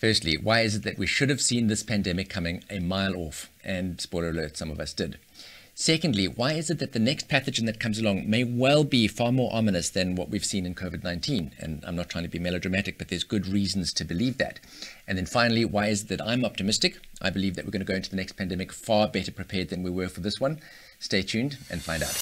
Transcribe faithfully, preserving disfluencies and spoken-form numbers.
Firstly, why is it that we should have seen this pandemic coming a mile off? And spoiler alert, some of us did. Secondly, why is it that the next pathogen that comes along may well be far more ominous than what we've seen in COVID nineteen? And I'm not trying to be melodramatic, but there's good reasons to believe that. And then finally, why is it that I'm optimistic? I believe that we're going to go into the next pandemic far better prepared than we were for this one. Stay tuned and find out.